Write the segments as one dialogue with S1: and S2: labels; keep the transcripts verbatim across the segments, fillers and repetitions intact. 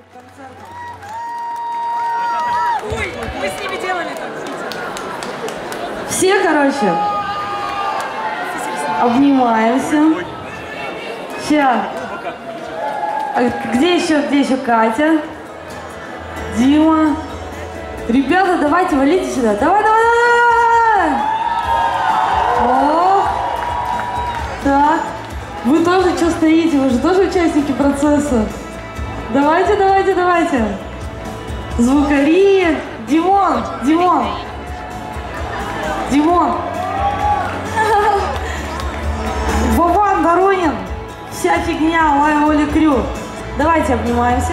S1: концертом. Ой, мы с ними делали так. Все, короче, обнимаемся. Сейчас. А где еще, где еще Катя? Дима. Ребята, давайте, валите сюда. Давай, давай, давай, давай. О, так. Вы тоже что стоите? Вы же тоже участники процесса. Давайте, давайте, давайте. Звукари. Димон, Димон. Димон. Вован, Доронин. Вся фигня, Лайв Оли Крю. Давайте обнимаемся.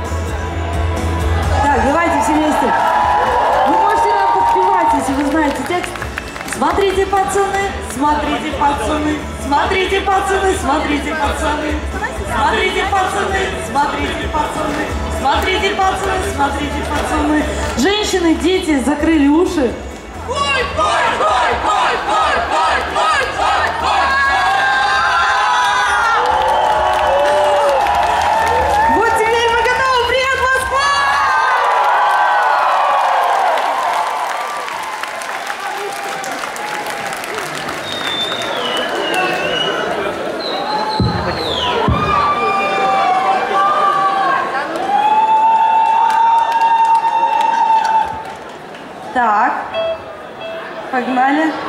S1: Так, давайте все вместе. Вы можете нам подпевать, если вы знаете текст. Смотрите, пацаны, смотрите, пацаны, смотрите, пацаны, смотрите, пацаны, смотрите, пацаны, смотрите, пацаны, смотрите, пацаны, смотрите, пацаны. Женщины, дети закрыли уши. Ой, ой, ой, ой, ой, ой, ой, ой, ой. Вот теперь мы готовы. Привет, Москва! Так, погнали.